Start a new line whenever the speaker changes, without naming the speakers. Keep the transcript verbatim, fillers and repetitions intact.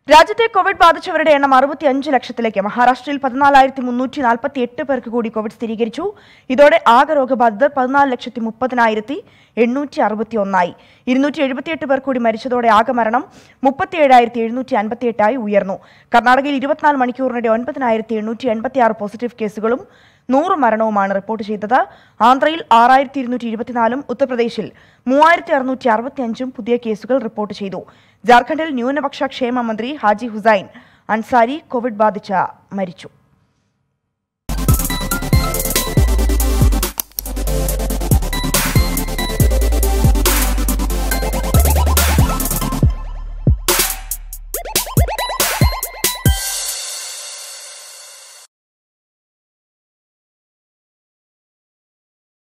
രാജ്യത്തെ കോവിഡ് ബാധിച്ചവരുടെ എണ്ണം അറുപത്തിയഞ്ച് ലക്ഷത്തിലേക്ക്. മഹാരാഷ്ട്രയിൽ പതിനാലായിരത്തി മുന്നൂറ്റി നാൽപ്പത്തി എട്ട് പേർക്ക് കൂടി കോവിഡ് സ്ഥിരീകരിച്ചു. ഇതോടെ ആകെ രോഗബാധിതർ പതിനാല് ലക്ഷത്തി മുപ്പതിനായിരത്തി എണ്ണൂറ്റി അറുപത്തി ഒന്നായി. ഇരുന്നൂറ്റി എഴുപത്തിയെട്ട് പേർ കൂടി മരിച്ചതോടെ ആകെ മരണം മുപ്പത്തി ഏഴായിരത്തി എഴുന്നൂറ്റി അൻപത്തി എട്ടായി ഉയർന്നു. കർണാടകയിൽ ഇരുപത്തിനാല് മണിക്കൂറിനിടെ ഒൻപതിനായിരത്തി എണ്ണൂറ്റി എൺപത്തി ആറ് പോസിറ്റീവ് കേസുകളും നൂറ് മരണവുമാണ് റിപ്പോർട്ട് ചെയ്തത്. ആന്ധ്രയിൽ ആറായിരത്തി ഇരുന്നൂറ്റി ഇരുപത്തിനാലും ഉത്തർപ്രദേശിൽ മൂവായിരത്തി അറുന്നൂറ്റി അറുപത്തി അഞ്ചും പുതിയ കേസുകൾ റിപ്പോർട്ട് ചെയ്തു. ജാർഖണ്ഡിൽ ന്യൂനപക്ഷ ക്ഷേമ മന്ത്രി ഹാജി ഹുസൈൻ അൻസാരി കോവിഡ് ബാധിച്ച് മരിച്ചു.